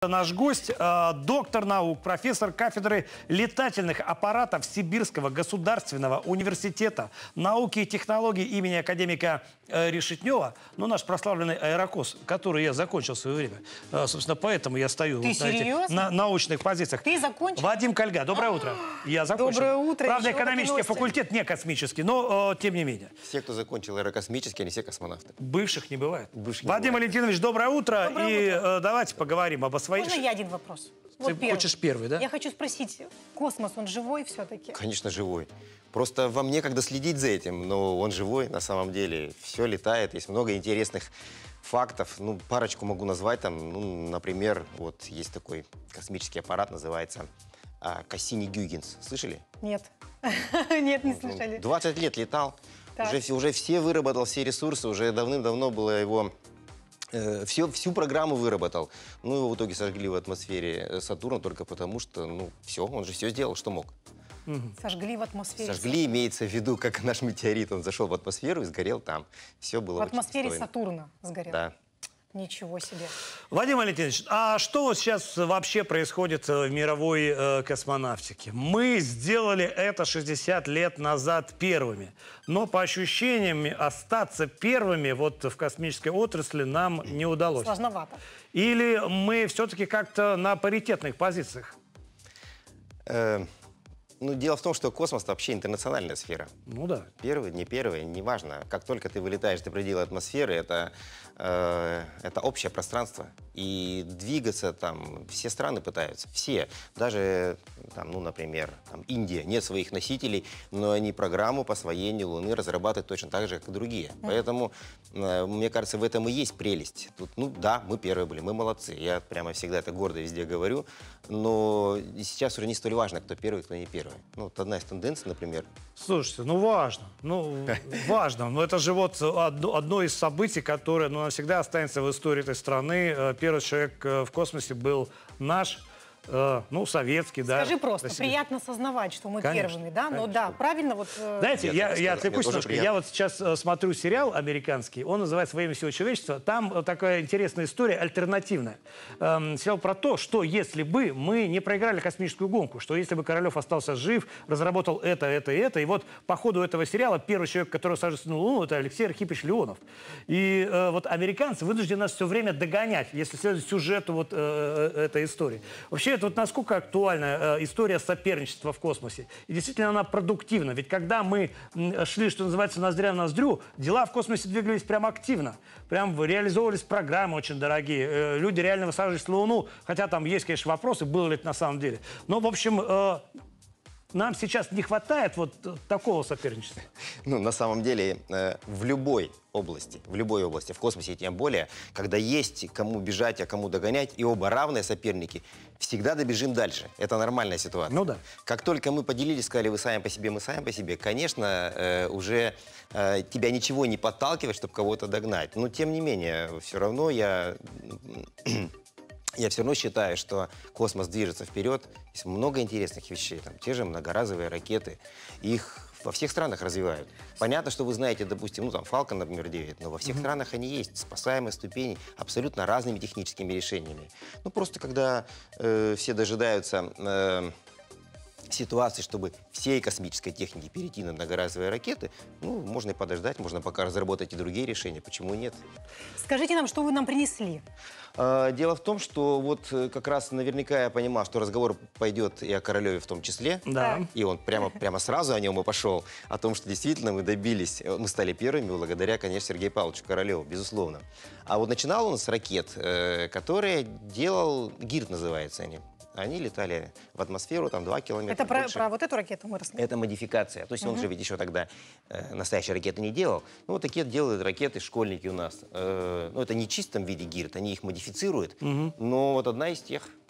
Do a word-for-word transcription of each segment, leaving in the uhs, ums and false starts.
Наш гость, э, доктор наук, профессор кафедры летательных аппаратов Сибирского государственного университета науки и технологий имени академика э, Решетнева, ну, наш прославленный аэрокос, который я закончил в свое время. Э, собственно, поэтому я стою Ты вот на этих на, научных позициях. Ты закончил? Вадим Кольга, доброе утро. Я закончил. Доброе утро. Правда, экономический факультет, не космический, но э, тем не менее. Все, кто закончил аэрокосмический, они все космонавты. Бывших не бывает. Бывших не Вадим бывает. Валентинович, доброе утро. Доброе и утро. Э, давайте поговорим об освоении. Можно я один вопрос? Ты Вот первый. хочешь первый, да? Я хочу спросить, космос, он живой все-таки? Конечно, живой. Просто вам некогда следить за этим, но он живой на самом деле. Все летает, есть много интересных фактов. Ну, парочку могу назвать. Там, ну, например, вот есть такой космический аппарат, называется а, Кассини-Гюйгенс. Слышали? Нет. Нет, не слышали. двадцать лет летал. Так. Уже, все- уже все выработал, все ресурсы. Уже давным-давно было его... э, Все, всю программу выработал. Ну, его в итоге сожгли в атмосфере э, Сатурна только потому, что, ну, все, он же все сделал, что мог. Сожгли в атмосфере. Сожгли, имеется в виду, как наш метеорит. Он зашел в атмосферу и сгорел там. Все было В очень атмосфере достойно. Сатурна сгорел. Да. Ничего себе. Вадим Валентинович, а что вот сейчас вообще происходит в мировой э, космонавтике? Мы сделали это шестьдесят лет назад первыми, но по ощущениям остаться первыми вот в космической отрасли нам не удалось. Сложновато. Или мы все-таки как-то на паритетных позициях? Э, ну, дело в том, что космос — это вообще интернациональная сфера. Ну да. Первый, не первый, неважно. Как только ты вылетаешь за пределы атмосферы, это, э, это общее пространство. И двигаться там все страны пытаются. Все. Даже, там, ну, например, там, Индия. Нет своих носителей, но они программу по освоению Луны разрабатывают точно так же, как и другие. Поэтому, э, мне кажется, в этом и есть прелесть. Тут, ну да, мы первые были, мы молодцы. Я прямо всегда это гордо везде говорю. Но сейчас уже не столь важно, кто первый, кто не первый. Ну, вот одна из тенденций, например. Слушайте, ну важно, ну важно, но это же вот одно, одно из событий, которое, ну, навсегда останется в истории этой страны. Э, Первый человек э, в космосе был наш, э, ну, советский, да. Скажи просто, Спасибо. приятно сознавать, что мы Конечно, первыми, да? Ну конечно. да, правильно вот... э, Знаете, Нет, я, это я сказать, отвлекусь мне тоже немножко. приятно. Я вот сейчас э, смотрю сериал американский, он называется «Во имя всего человечества». Там э, такая интересная история, альтернативная. Эм, сериал про то, что если бы мы не проиграли космическую гонку, что если бы Королев остался жив, разработал это, это и это, и вот по ходу этого сериала первый человек, который сажается на Луну, это Алексей Архипович Леонов. И э, вот американцы вынуждены нас все время догонять, если следовать сюжету вот э, э, этой истории. Вообще, это вот насколько актуальна э, история соперничества в космосе. И действительно она продуктивна. Ведь когда мы м, шли, что называется, ноздря в ноздрю, дела в космосе двигались прям активно. Прям реализовывались программы очень дорогие. Э, люди реально высаживались на Луну. Хотя там есть, конечно, вопросы, было ли это на самом деле. Но, в общем, э, нам сейчас не хватает вот э, такого соперничества. Ну, на самом деле, э, в любой области, в любой области, в космосе тем более, когда есть кому бежать, а кому догонять, и оба равные соперники, всегда добежим дальше. Это нормальная ситуация. Ну да. Как только мы поделились, сказали, вы сами по себе, мы сами по себе, конечно, э, уже э, тебя ничего не подталкивает, чтобы кого-то догнать. Но, тем не менее, все равно я... Я все равно считаю, что космос движется вперед. Есть много интересных вещей. Там, те же многоразовые ракеты. Их во всех странах развивают. Понятно, что вы знаете, допустим, ну там Falcon, например, девять, но во всех странах они есть. Спасаемые ступени абсолютно разными техническими решениями. Ну просто когда э, все дожидаются... Э, ситуации, чтобы всей космической технике перейти на многоразовые ракеты, ну, можно и подождать, можно пока разработать и другие решения, почему нет? Скажите нам, что вы нам принесли? А, Дело в том, что вот э, как раз наверняка я понимал, что разговор пойдет и о Королеве в том числе. Да. Так. И он прямо, прямо сразу о нем и пошел. О том, что действительно мы добились, э, мы стали первыми благодаря, конечно, Сергею Павловичу Королеву, безусловно. А вот начинал он с ракет, э, которые делал ГИРД, называется они. Они летали в атмосферу, там два километра. Это про, больше. про вот эту ракету мы рассмотрим. Это модификация. То есть он же ведь еще тогда э, настоящие ракеты не делал. Ну, вот такие делают ракеты школьники у нас. Э, ну, это не в чистом виде ГИРД, они их модифицируют. Но вот одна из тех,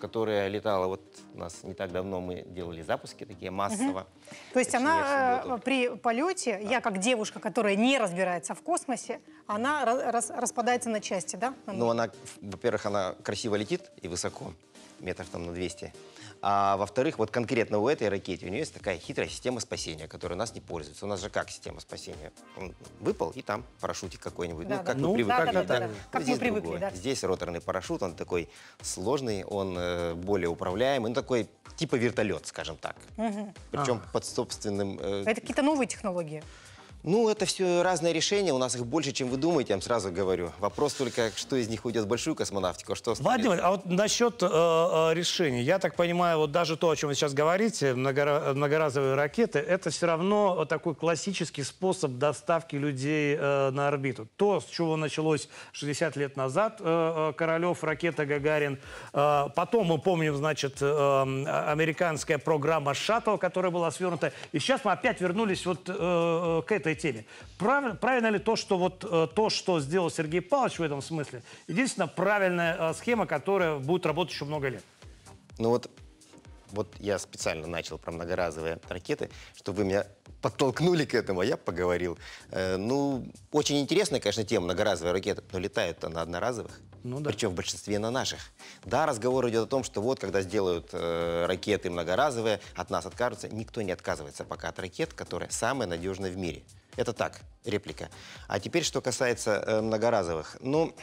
которая летала, вот у нас не так давно мы делали запуски такие массово. То есть Точнее, в она э, субботу. при полете, я как девушка, которая не разбирается в космосе, она ра- рас- распадается на части, да? Ну, она, во-первых, она красиво летит и высоко, метров там на двести. А во-вторых, вот конкретно у этой ракеты у нее есть такая хитрая система спасения, которая у нас не пользуется. У нас же как система спасения? Он выпал, и там парашютик какой-нибудь. Да, ну, да. как Ну, мы привыкли. да, да, так. да, да. Но Как мы здесь привыкли, другое. да. Здесь роторный парашют, он такой сложный, он э, более управляемый, ну, такой типа вертолет, скажем так. Причем под собственным... э, Это какие-то новые технологии. Ну, это все разные решения. У нас их больше, чем вы думаете, я вам сразу говорю. Вопрос только, что из них уйдет в большую космонавтику, а что останется. Владимир, а вот насчет э, э, решений. Я так понимаю, вот даже то, о чем вы сейчас говорите, многора- многоразовые ракеты, это все равно такой классический способ доставки людей э, на орбиту. То, с чего началось шестьдесят лет назад, э, э, Королев, ракета Гагарин. Э, потом мы помним, значит, э, американская программа «Шаттл», которая была свернута. И сейчас мы опять вернулись вот э, э, к этой теме. Прав, правильно ли то, что вот э, то, что сделал Сергей Павлович в этом смысле, единственная правильная э, схема, которая будет работать еще много лет? Ну вот, вот я специально начал про многоразовые ракеты, чтобы вы меня подтолкнули к этому, а я поговорил. Э, ну, очень интересная, конечно, тема многоразовые ракеты, но летают-то на одноразовых. Ну да. Причем в большинстве на наших. Да, разговор идет о том, что вот, когда сделают э, ракеты многоразовые, от нас откажутся. Никто не отказывается пока от ракет, которая самая надежная в мире. Это так, реплика. А теперь, что касается э, многоразовых. Ну,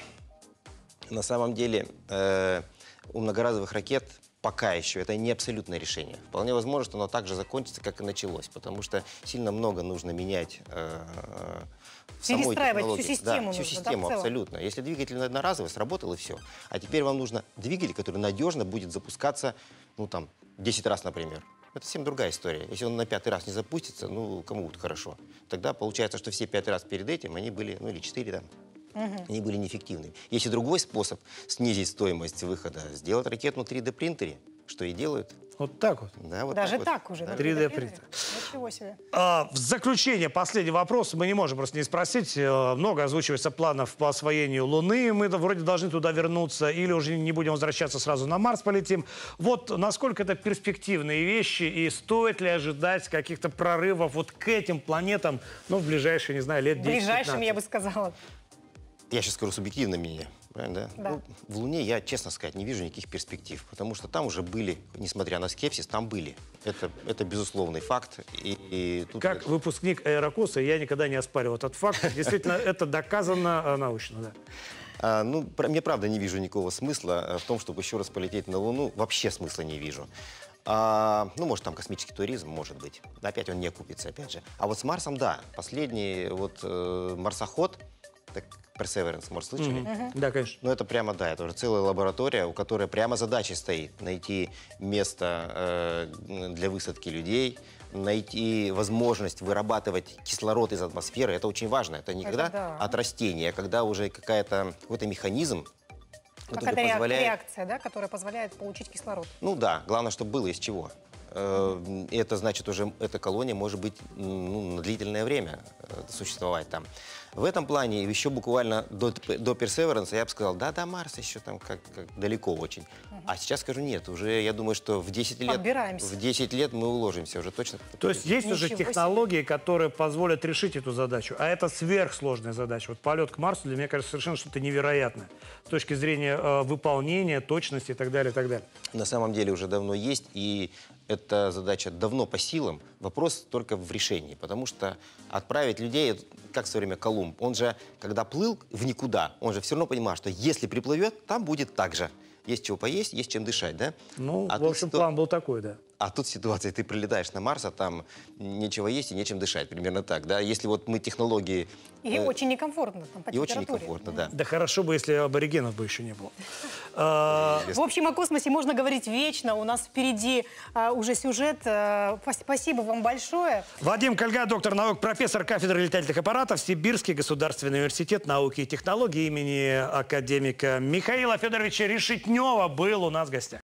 на самом деле, э, у многоразовых ракет пока еще это не абсолютное решение. Вполне возможно, что оно так же закончится, как и началось, потому что сильно много нужно менять э, в самой Перестраивать всю технологии. систему Да, всю нужно, да, систему, в целом? абсолютно. Если двигатель одноразовый, сработал и все. А теперь вам нужно двигатель, который надежно будет запускаться, ну там, десять раз, например. Это совсем другая история. Если он на пятый раз не запустится, ну, кому будет хорошо. Тогда получается, что все пять раз перед этим они были, ну, или четыре там, угу. они были неэффективны. Есть и другой способ снизить стоимость выхода. Сделать ракету на три дэ принтере, что и делают. Вот так вот. Да, вот Даже так, так, вот. уже? Да. на три дэ принтере? принтер. Ничего себе. А, в заключение, последний вопрос. Мы не можем просто не спросить. Э, Много озвучивается планов по освоению Луны. Мы вроде должны туда вернуться или уже не будем возвращаться, сразу на Марс полетим. Вот насколько это перспективные вещи и стоит ли ожидать каких-то прорывов вот к этим планетам, ну, в ближайшие, не знаю, лет десять-пятнадцать? Ближайшим, я бы сказала. Я сейчас скажу субъективное мнение. Правильно, да? Да. Ну, в Луне я, честно сказать, не вижу никаких перспектив, потому что там уже были, несмотря на скепсис, там были. Это, это безусловный факт. И, и тут... Как выпускник Аэрокоса я никогда не оспаривал этот факт. Действительно, это доказано э, научно, да. А, ну, про- мне правда не вижу никакого смысла э, в том, чтобы еще раз полететь на Луну. Вообще смысла не вижу. А, ну, может, там космический туризм, может быть. Опять он не окупится, опять же. А вот с Марсом, да. Последний вот э, марсоход, так, Perseverance, может, слышали? Мгм. Да, конечно. Ну, это прямо, да, это уже целая лаборатория, у которой прямо задача стоит найти место э, для высадки людей, найти возможность вырабатывать кислород из атмосферы. Это очень важно. Это не Это когда да. от растения, а когда уже какая-то, какой-то механизм, который Какая-то реак- позволяет... реакция, да, которая позволяет получить кислород. Ну да, главное, чтобы было из чего. Э, Это значит, уже эта колония может быть ну, на длительное время э, существовать там. В этом плане еще буквально до, до Perseverance я бы сказал, да-да, Марс еще там как, как далеко очень. А сейчас скажу, нет, уже я думаю, что в десять лет, Подбираемся. в десять лет мы уложимся уже точно. То есть есть Ничего уже себе. технологии, которые позволят решить эту задачу. А это сверхсложная задача. Вот полет к Марсу для меня кажется совершенно что-то невероятное. С точки зрения э, выполнения, точности и так далее, и так далее. На самом деле уже давно есть, и эта задача давно по силам. Вопрос только в решении, потому что отправить людей, как в свое время Колумб, он же, когда плыл в никуда, он же все равно понимал, что если приплывет, там будет так же. Есть чего поесть, есть чем дышать, да? Ну, а в тут общем, ситу- план был такой, да. А тут ситуация, ты прилетаешь на Марс, а там нечего есть и нечем дышать, примерно так, да? Если вот мы технологии... И э, очень некомфортно там, по и очень температуре. некомфортно, да. Да хорошо бы, если аборигенов бы еще не было. А, В общем, о космосе можно говорить вечно. У нас впереди а, уже сюжет. А, пос- спасибо вам большое. Вадим Кольга, доктор наук, профессор кафедры летательных аппаратов, Сибирский государственный университет науки и технологий имени академика Михаила Федоровича Решетнева был у нас в гостях.